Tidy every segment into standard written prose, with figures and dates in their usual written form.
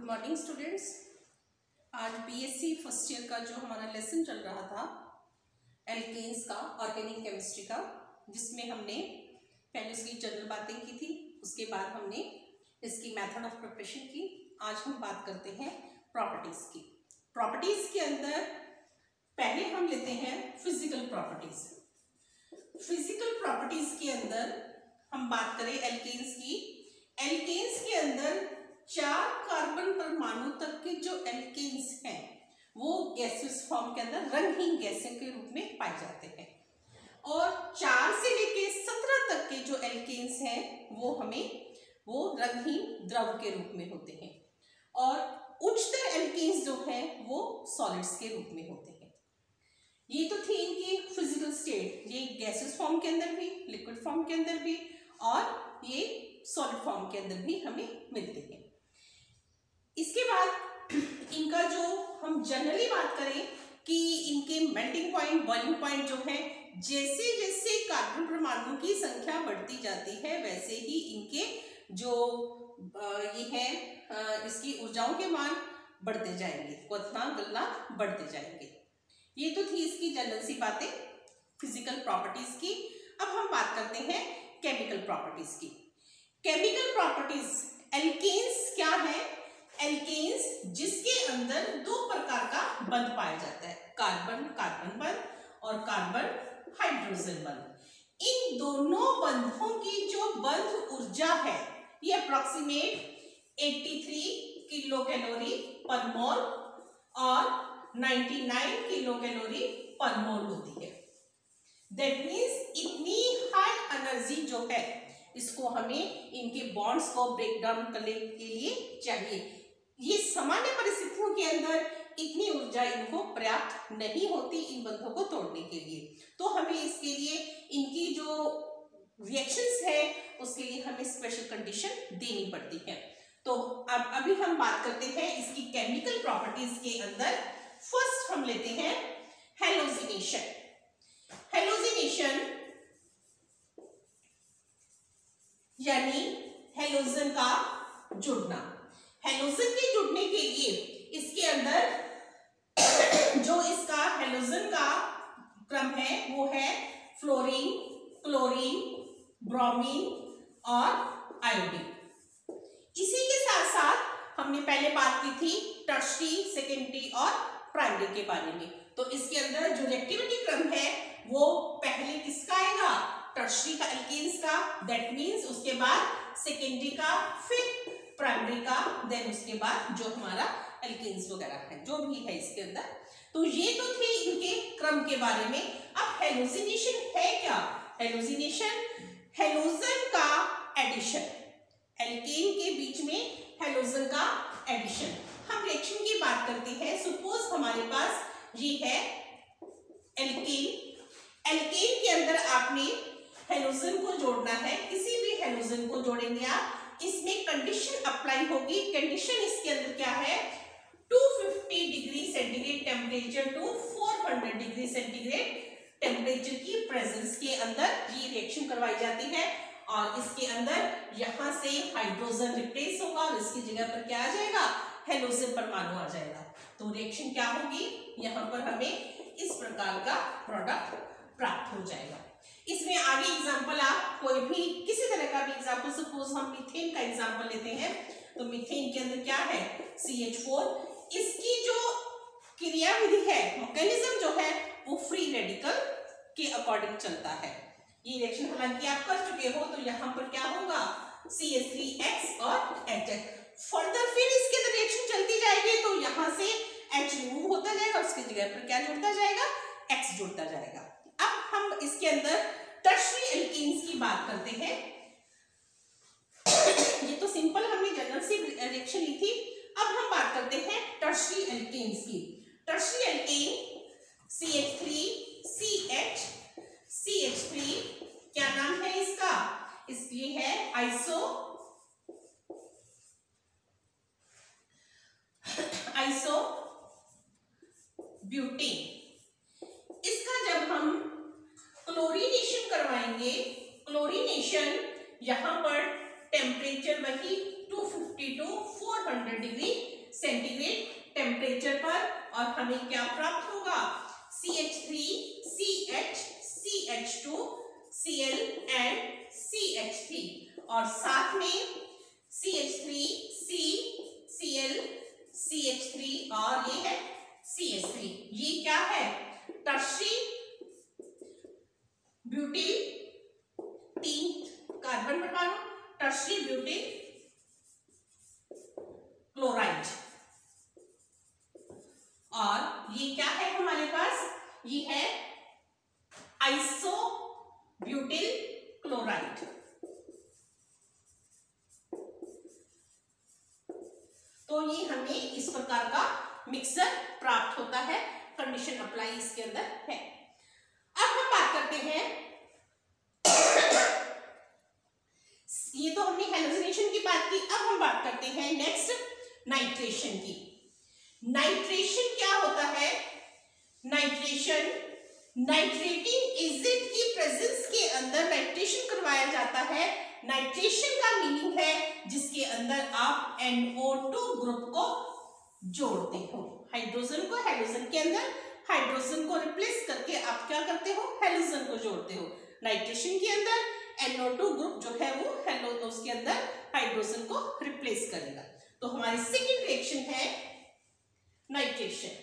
Morning students. आज BSc first year का जो हमारा लेसन चल रहा था एल्केन्स का, ऑर्गेनिक केमिस्ट्री का, जिसमें हमने पहले उसकी जनरल बातें की थी, उसके बाद हमने इसकी मेथड ऑफ प्रिपरेशन की। आज हम बात करते हैं प्रॉपर्टीज़ की। प्रॉपर्टीज़ के अंदर पहले हम लेते हैं फिजिकल प्रॉपर्टीज़। फिजिकल प्रॉपर्टीज़ के अंदर हम बात करें एल्केन्स की। एल्केन्स के अंदर 4 कार्बन परमाणु तक के जो एल्केन्स हैं वो गैसियस फॉर्म के अंदर रंगहीन गैसों के रूप में पाए जाते हैं, और 4 से लेके 17 तक के जो एल्केन्स हैं वो रंगहीन द्रव के रूप में होते हैं, और उच्चतर एल्केन्स जो हैं वो सॉलिड्स के रूप में होते हैं। ये तो थी इनकी फिजिकल स्टेट, ये गैसियस फॉर्म के अंदर भी, लिक्विड फॉर्म के अंदर भी, और ये सॉलिड फॉर्म के अंदर भी हमें मिलते हैं। इसके बाद इनका जो हम जनरली बात करें कि इनके मेल्टिंग पॉइंट, बॉइलिंग पॉइंट जो है, जैसे जैसे कार्बन परमाणुओं की संख्या बढ़ती जाती है वैसे ही इनके जो ये है इसकी ऊर्जाओं के मान बढ़ते जाएंगे, क्वथना गलना बढ़ते जाएंगे। ये तो थी इसकी जनरल सी बातें फिजिकल प्रॉपर्टीज की। अब हम बात करते हैं केमिकल प्रॉपर्टीज की। केमिकल प्रॉपर्टीज, एल्केन्स क्या है? एल्केन्स जिसके अंदर 2 प्रकार का बंध पाया जाता है, कार्बन कार्बन बंध और कार्बन हाइड्रोजन बंध। इन दोनों बंधों की जो बंध ऊर्जा है ये अप्रॉक्सीमेट 83 किलो कैलोरी पर मोल और 99 किलो कैलोरी पर मोल होती है। दैट मीन्स इतनी हाई एनर्जी जो है इसको हमें इनके बॉन्ड्स को ब्रेक डाउन करने के लिए चाहिए। ये सामान्य परिस्थितियों के अंदर इतनी ऊर्जा इनको पर्याप्त नहीं होती इन बंधों को तोड़ने के लिए, तो हमें इसके लिए इनकी जो रिएक्शंस है उसके लिए हमें स्पेशल कंडीशन देनी पड़ती है। तो अब अभी हम बात करते हैं इसकी केमिकल प्रॉपर्टीज के अंदर। फर्स्ट हम लेते हैं हैलोजिनेशन। हैलोजिनेशन यानी हैलोजन का जुड़ना। हैलोजन के जुड़ने के लिए इसके अंदर जो इसका हैलोजन का क्रम है वो है फ्लोरीन, क्लोरीन, ब्रोमीन और आयोडीन। इसी के साथ साथ हमने पहले बात की थी टर्शरी, सेकेंडरी और प्राइमरी के बारे में। तो इसके अंदर जो रिएक्टिविटी क्रम है वो पहले किसका आएगा? टर्शरी का, एल्केन्स का, दैट मीन्स उसके बाद सेकेंडरी का, फिर प्राइमरी का, देन उसके बाद जो हमारा एल्केन्स वगैरह है जो भी है इसके अंदर। तो ये तो थे इनके क्रम के बारे में। अब हैलोजिनेशन है क्या? हैलोजिनेशन हैलोजन का एडिशन, एल्केन के बीच में हैलोजन का एडिशन। हम रिएक्शन की बात करते हैं। सपोज हमारे पास ये है एल्केन, एल्केन के अंदर आपने हैलोजन को जोड़ना है, किसी भी हैलोजन को जोड़ेंगे आप, इसमें कंडीशन अप्लाई होगी। कंडीशन इसके अंदर क्या है? 250 degree centigrade temperature to 400 degree centigrade temperature की प्रेजेंस के अंदर ये रिएक्शन करवाई जाती है, और इसके अंदर यहां से हाइड्रोजन रिप्लेस होगा और इसकी जगह पर क्या आ जाएगा? हैलोजन परमाणु आ जाएगा। तो रिएक्शन क्या होगी? यहाँ पर हमें इस प्रकार का प्रोडक्ट प्राप्त हो जाएगा। इसमें आगे एग्जांपल आप कोई भी किसी तरह का भी एग्जांपल, सपोज हम मीथेन का एग्जांपल लेते हैं, तो मीथेन के अंदर क्या है? CH4। इसकी जो क्रिया विधि है, मैकेनिज्म जो है वो फ्री रेडिकल के अकॉर्डिंग चलता है। ये रिएक्शन हालांकि आप कर चुके हो, तो यहाँ पर क्या होगा? CH3X और HH। फर्दर फिर इसके अंदर रिएक्शन चलती जाएगी तो यहाँ से H रिमूव होता जाएगा, उसकी जगह पर क्या जुड़ता जाएगा? X जुड़ता जाएगा। अब हम इसके अंदर टर्शरी एल्केन्स की बात करते हैं। ये तो सिंपल हमने जनरल से रिएक्शन ली थी। अब हम बात करते हैं टर्शरी एल्केन्स की। टर्शरी एल्केन CH3CH, CH3 क्या नाम है इसका? इसलिए है आइसो ब्यूटेन। इसका जब हम क्लोरीनेशन करवाएंगे, क्लोरीनेशन यहाँ पर टेम्परेचर वही 250 to 400 डिग्री सेंटीग्रेड टेम्परेचर पर, और हमें क्या प्राप्त होगा, CH3 CH CH2 Cl and CH3, और साथ में CH3 C Cl CH3 और ये है CH3। ये क्या है, टर्शरी ब्यूटिल 3 कार्बन परमाणु, टर्शरी ब्यूटिल क्लोराइड, और ये क्या है हमारे पास, ये है आइसो ब्यूटिल क्लोराइड। तो ये हमें इस प्रकार का मिक्सर प्राप्त होता है, कंडीशन अप्लाई इसके अंदर है। अब हम बात करते हैं, ये तो हमने हैलोजिनेशन की बात की, अब हम बात करते हैं नेक्स्ट नाइट्रेशन की। नाइट्रेशन क्या होता है, नाइट्रेशन नाइट्रेटिंग एजेंट की प्रेजेंस के अंदर नाइट्रेशन करवाया जाता है। नाइट्रेशन का मीनिंग है जिसके अंदर आप NO2 ग्रुप को जोड़ते हो, हाइड्रोजन को हैलोजन के अंदर, हाइड्रोजन को रिप्लेस करके आप क्या करते हो, हैलोजन को जोड़ते हो। नाइट्रेशन के अंदर NO2 ग्रुप जो है वो हैलोजन उसके अंदर हाइड्रोजन को रिप्लेस करेगा। तो हमारी सेकेंड रिएक्शन है नाइट्रेशन।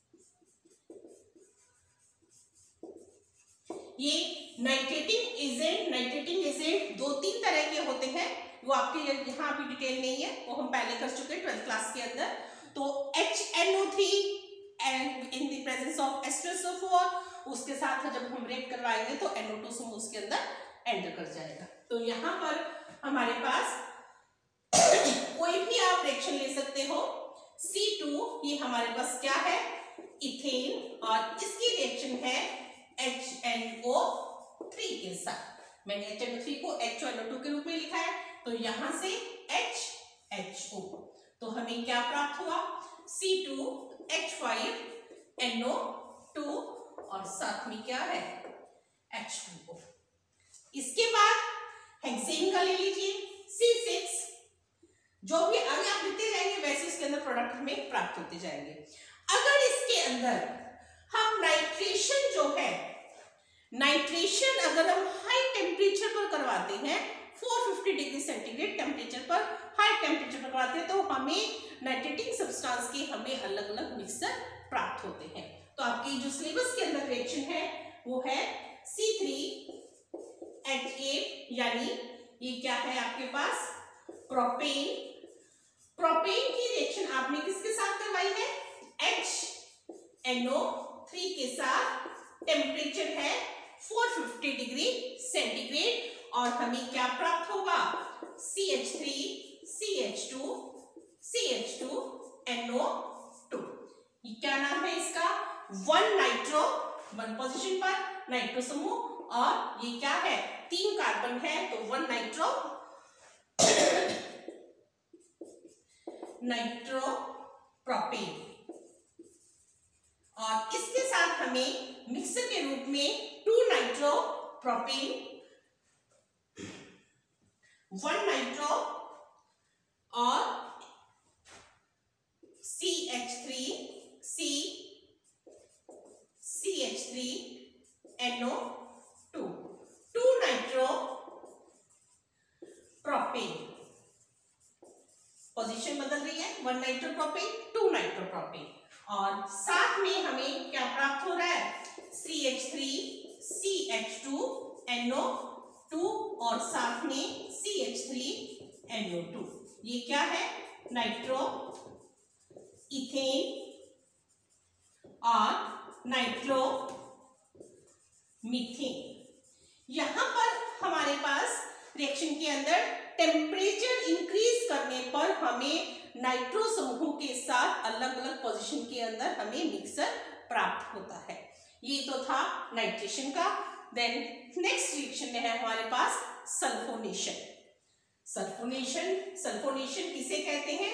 ये नाइट्रेटिंग एजेंट 2-3 तरह के होते हैं, वो आपके यहाँ भी डिटेल नहीं है, वो हम पहले कर चुके हैं 12th क्लास के अंदर। तो HNO3 and in the presence of H2SO4, उसके साथ जब हम रिएक्ट करवाएंगे तो NO2 समूह उसके अंदर एंटर कर जाएगा। तो यहाँ पर हमारे पास कोई भी आप रिएक्शन ले सकते हो। C2 ये हमारे पास क्या है, इथेन, और इसकी रिएक्शन है HNO3 के साथ। मैंने HNO3 को HNO2 के रूप में लिखा है, तो यहां से HHO, तो हमें क्या प्राप्त हुआ, C2H5NO2 और साथ में क्या है H2O। इसके बाद हेक्सेन का ले लीजिए, C6, जो भी आगे आप लिखते जाएंगे वैसे इसके अंदर प्रोडक्ट हमें प्राप्त होते जाएंगे। अगर इसके अंदर हम नाइट्रेशन जो है, नाइट्रेशन अगर हम हाई टेम्परेचर पर करवाते हैं, 450 डिग्री सेंटीग्रेड टेम्परेचर पर, हाई टेम्परेचर पर करवाते हैं, तो हमें नाइट्रेटिंग सब्सटेंस के हमें अलग अलग मिक्सर प्राप्त होते हैं। तो आपकी जो सिलेबस के अंदर रिएक्शन है वो है C3H8, यानी ये क्या है आपके पास, प्रोपेन। प्रोपेन की रिएक्शन आपने किसके साथ करवाई है, HNO3 के साथ, टेम्परेचर है 450 डिग्री सेंटीग्रेड, और हमें क्या प्राप्त होगा, CH3 CH2 CH2NO2। ये क्या नाम है इसका, 1 नाइट्रो, 1 पोजीशन पर नाइट्रो समूह, और ये क्या है, 3 कार्बन है, तो 1 नाइट्रो नाइट्रोप्रोपेन, और इसके साथ हमें मिक्सर के रूप में 2 नाइट्रोप्रोपेन, 1 नाइट्रो और CH3NO2, 2 नाइट्रोप्रोपेन, पोजीशन बदल रही है, 1 नाइट्रोप्रोपेन 2 नाइट्रोप्रोपेन, और साथ में हमें क्या प्राप्त हो रहा है, CH3 CH2NO2 और साथ में CH3NO2। ये क्या है, नाइट्रो इथेन और नाइट्रो मीथेन। यहां पर हमारे पास रिएक्शन के अंदर टेम्परेचर इंक्रीज करने पर हमें नाइट्रो समूहों के साथ अलग अलग पोजीशन के अंदर हमें मिक्सर प्राप्त होता है। ये तो था नाइट्रेशन का। देन नेक्स्ट रिएक्शन में है हमारे पास सल्फोनेशन। सल्फोनेशन किसे कहते हैं,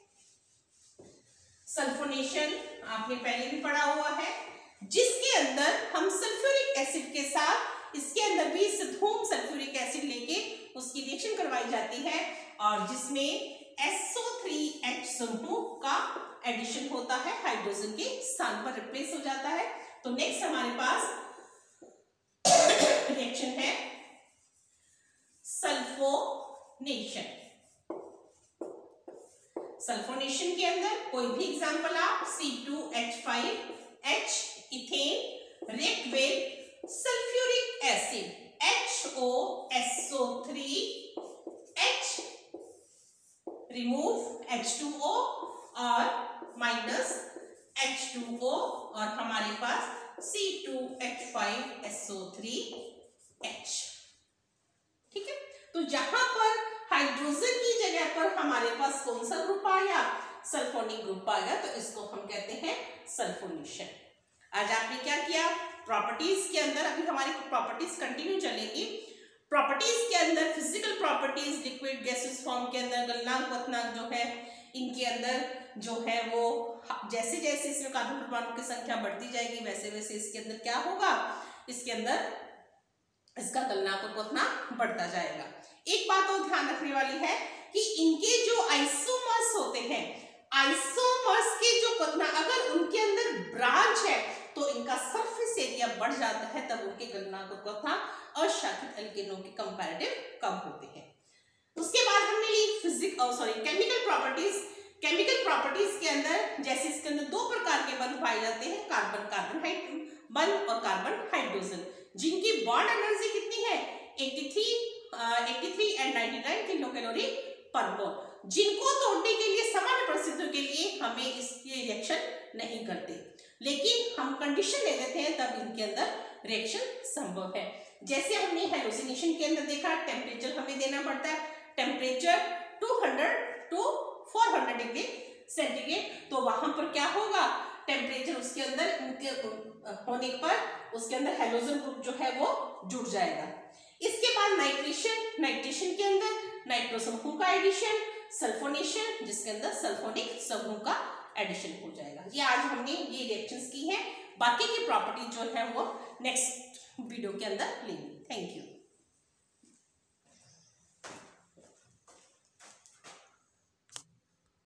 सल्फोनेशन आपने पहले भी पढ़ा हुआ है, जिसके अंदर हम सल्फ्यूरिक एसिड के साथ, इसके अंदर भी सिथोम सल्फ्यूरिक एसिड लेके उसकी रिएक्शन करवाई जाती है, और जिसमें SO3H समूह का एडिशन होता है, हाइड्रोजन के स्थान पर रिप्लेस हो जाता है। तो नेक्स्ट हमारे पास रिएक्शन है सल्फोनेशन। सल्फोनेशन के अंदर कोई भी एग्जांपल आप C2H5H ethane react with sulphuric acid HOSO3H remove H2O और माइनस H2O और हमारे पास C2H5SO3H। ठीक है, तो जहां पर हाइड्रोजन की जगह पर हमारे पास कौन सा ग्रुप आया, सल्फोनिक ग्रुप आया, तो इसको हम कहते हैं सल्फोनेशन। आज आपने क्या किया, प्रॉपर्टीज के अंदर, अभी हमारी प्रॉपर्टीज कंटिन्यू चलेंगी। प्रॉपर्टीज के अंदर physical properties, liquid gases form के अंदर गलनांक क्वथनांक जो है, इनके अंदर जो है वो जैसे जैसे इसमें कार्बन परमाणु की संख्या बढ़ती जाएगी वैसे वैसे इसके अंदर क्या होगा, इसके अंदर इसका गलनांक और क्वथनांक बढ़ता जाएगा। एक बात और ध्यान रखने वाली है कि इनके जो आइसोमर्स होते हैं, आइसोमर्स के जो क्वथनांक अगर उनके अंदर ब्रांच है तो इनका सरफेस एरिया बढ़ जाता है, तब उनके गलनांक और क्वथनांक अशाखित एल्केनों के कंपैरेटिव कम होते हैं। उसके बाद हमने ली केमिकल प्रॉपर्टीज। केमिकल प्रॉपर्टीज के अंदर जैसे इसके अंदर दो प्रकार के बंध पाए जाते हैं, कार्बन कार्बन बंध और कार्बन हाइड्रोजन, जिनकी बॉन्ड एनर्जी कितनी है 83 एंड 99 किलो कैलोरी पर मोल। जिनको तोड़ने के लिए सामान्य परिस्थितियों के लिए हमें इसके रिएक्शन नहीं करते, लेकिन हम कंडीशन दे देते हैं तब इनके अंदर रिएक्शन संभव है। जैसे हमने हेलोसिनेशन के अंदर देखा, टेम्परेचर हमें देना पड़ता है, टेम्परेचर 200 to 400 डिग्री सेंटीग्रेड, तो वहां पर क्या होगा, टेम्परेचर उसके अंदर होने पर उसके अंदर हेलोजन ग्रुप जो है वो जुड़ जाएगा। इसके बाद नाइट्रेशन के अंदर नाइट्रो समूह का एडिशन, सल्फोनेशन जिसके अंदर सल्फोनिक समूह का एडिशन हो जाएगा। ये आज हमने ये रिएक्शंस की है, बाकी की प्रॉपर्टी जो है वो नेक्स्ट वीडियो के अंदर लेंगे। Thank you.